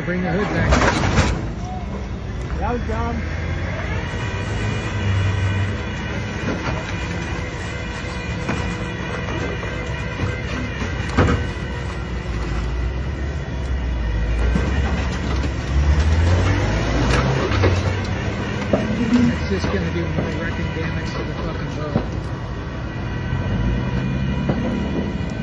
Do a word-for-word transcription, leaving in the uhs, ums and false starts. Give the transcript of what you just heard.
bring the hood back. That was John. It's just going to do more wrecking damage to the fucking boat.